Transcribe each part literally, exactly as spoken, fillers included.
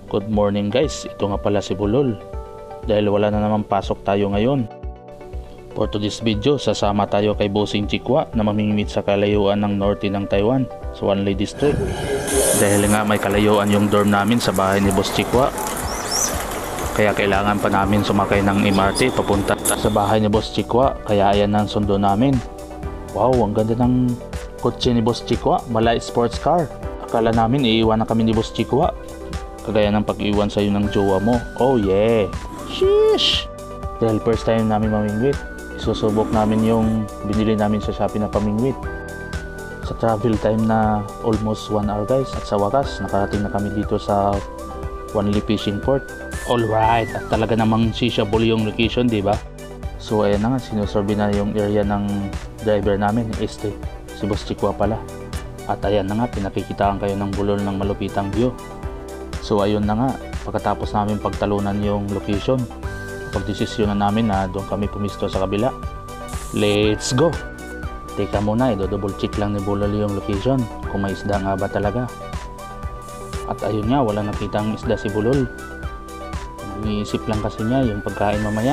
Good morning guys, ito nga pala si Bulol. Dahil wala na naman pasok tayo ngayon. For today's video, sasama tayo kay Bossing Chikwa na mamimit sa kalayuan ng norte ng Taiwan sa Wanli District. Dahil nga may kalayuan yung dorm namin sa bahay ni Boss Chikwa, kaya kailangan pa namin sumakay ng M R T papunta sa bahay ni Boss Chikwa. Kaya ayan ang sundo namin. Wow, ang ganda ng kotse ni Boss Chikwa, Malay sports car. Akala namin iiwan na kami ni Boss Chikwa, kagaya ng pag-iwan sa'yo ng jowa mo. Oh yeah, sheesh. Dahil first time namin mamingwit, isusubok namin yung binili namin sa Shopee na pamingwit. Sa travel time na almost one hour guys, at sa wakas nakarating na kami dito sa Wanli Fishing Port. Alright, at talaga namang shishabol yung location, di ba? So ayan na nga, sinusurvey na yung area ng driver namin, este, si Boss Chikwa pala. At ayan na nga, pinakikitaan kayo ng Bulol ng malupitang view. So ayun na nga, pagkatapos namin pagtalunan yung location, pagdesisyonan namin na doon kami pumisto sa kabila. Let's go! Teka muna, i-double check lang ni Bulol yung location, kung may isda nga ba talaga. At ayun nga, wala nakitang isda si Bulol. Iniisip lang kasi niya yung pagkain mamaya.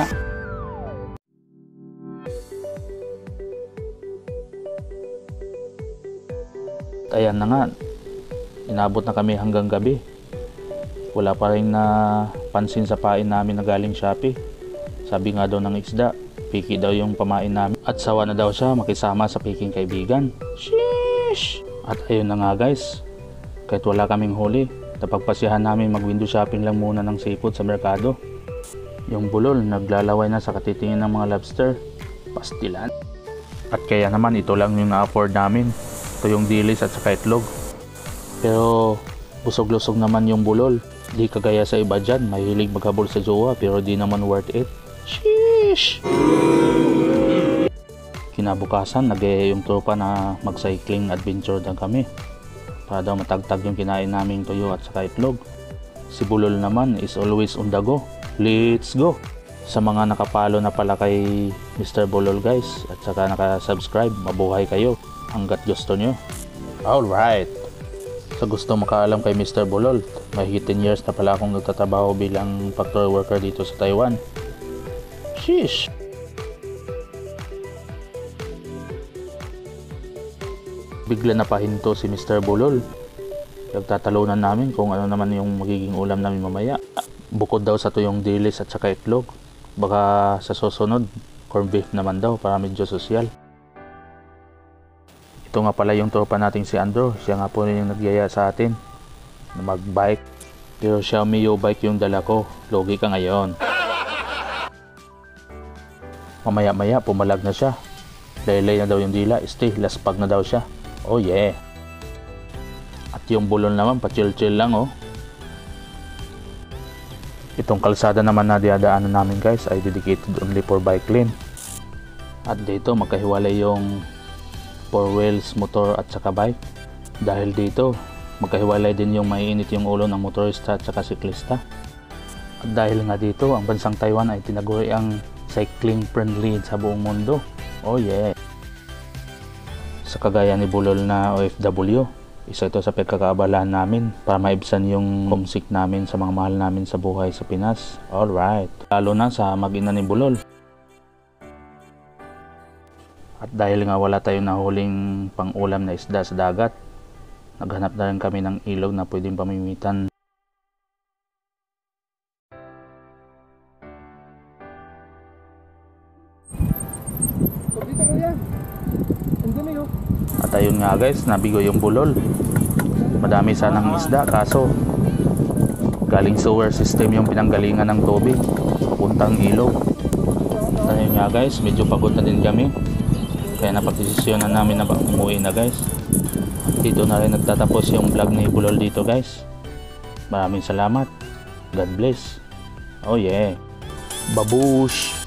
At ayan na nga, inabot na kami hanggang gabi. Wala pa rin na pansin sa pain namin na galing Shopee. Sabi nga daw ng isda, piki daw yung pamain namin. At sawa na daw siya makisama sa piking kaibigan. Sheesh! At ayun na nga guys, kahit wala kaming huli, napagpasyahan namin mag window shopping lang muna ng seafood sa merkado. Yung Bulol naglalaway na sa katitingin ng mga lobster, pastilan. At kaya naman ito lang yung na-afford namin. Ito yung dilis at saka itlog. Pero busog-lusog naman yung Bulol. Di kagaya sa iba dyan, mahilig maghabol sa jowa pero di naman worth it. Sheesh! Kinabukasan, nag-e yung tropa na mag-cycling adventure lang kami para daw matagtag yung kinain naming tuyo at saka itlog. Si Bulol naman is always on the go. Let's go! Sa mga nakapalo na pala kay Mister Bulol guys at saka nakasubscribe, mabuhay kayo hanggat gusto nyo. Alright! Sa gusto makaalam kay Mister Bulol, may higit ten years na pala akong nagtatrabaho bilang factory worker dito sa Taiwan. Sheesh! Bigla na pahinto si Mister Bulol. Nagtatalunan namin kung ano naman yung magiging ulam namin mamaya. Bukod daw sa tuyong dilis at saka itlog, baka sa susunod, corned beef naman daw para medyo sosyal. Ito nga pala yung tropa nating si Andrew. Siya nga po rin yung nagyaya sa atin na mag-bike. Pero Xiaomi U-bike yung dala ko. Logi ka ngayon. Mamaya maya pumalag na siya. Laylay na daw yung dila. Stay, laspag na daw siya. Oh yeah. At yung Bulol naman pa-chill-chill lang oh. Itong kalsada naman na diadaanan namin guys ay dedicated only for bike lane. At dito magkahiwalay yung four wheels, motor at saka bike. Dahil dito magkahiwalay din yung maiinit yung ulo ng motorista at saka siklista. At dahil nga dito ang bansang Taiwan ay tinaguri ang cycling friendly sa buong mundo. Oh yeah. Sa kagaya ni Bulol na O F W, isa ito sa pagkakaabalahan namin para maibsan yung homesick namin sa mga mahal namin sa buhay sa Pinas. Alright. Lalo na sa mag-ina ni Bulol. At dahil nga wala tayong nahuling pang-ulam na isda sa dagat, naghanap na rin kami ng ilog na pwedeng pamimitan. At ayun nga guys, nabigo yung Bulol. Madami sanang isda kaso galing sewer system yung pinanggalingan ng tubig papuntang ilog. At ayun nga guys, medyo pagod na din kami. Kaya napagdesisyonan namin na umuwi na guys. Dito na rin nagtatapos yung vlog ni Bulol dito guys. Maraming salamat. God bless. Oh yeah. Babush!